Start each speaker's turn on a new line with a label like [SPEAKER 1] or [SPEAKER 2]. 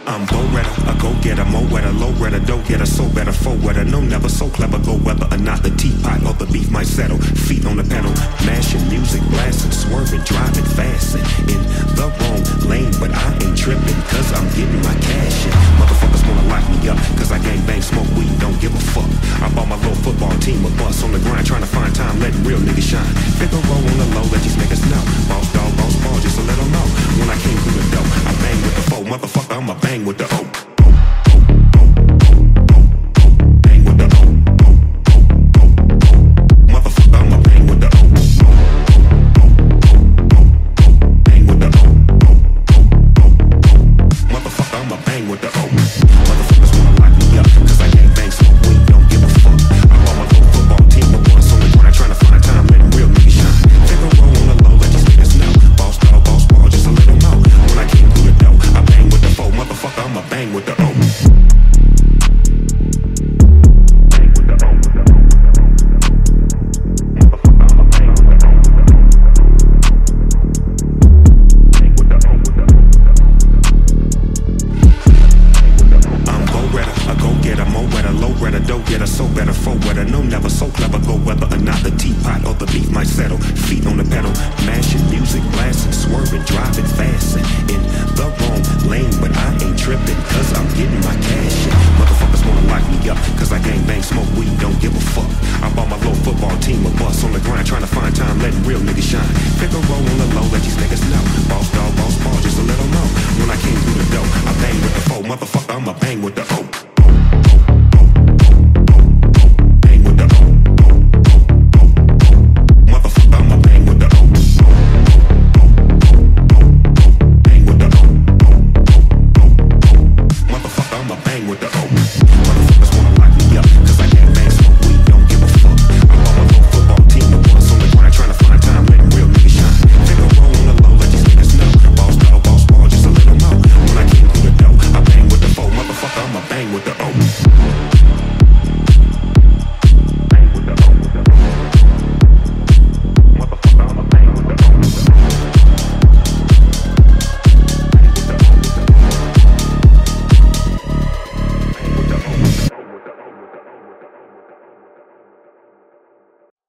[SPEAKER 1] I'm Bo-Redder, a go-getter, mo-wetter, low-redder, dough-getter, so-better, foe-wetter, no never so clever, go whether or not the teapot or the beef might settle, feet on the pedal, mashing music, blasting, swerving, driving fast, in the wrong lane, but I ain't tripping, cause I'm getting my cash in. Motherfuckers wanna lock me up, cause I gang bang, smoke weed, don't give a fuck. I bought my little football team a bus on the grind, trying to find time, letting real niggas shine. Figaro on the low, let these niggas know. Boss dog, boss ball, just to let them know. When I came through the door, I bang with the foe, motherfucker, I'ma bang with the O. Motherfucker, I'ma bang with the O. Bang with the O.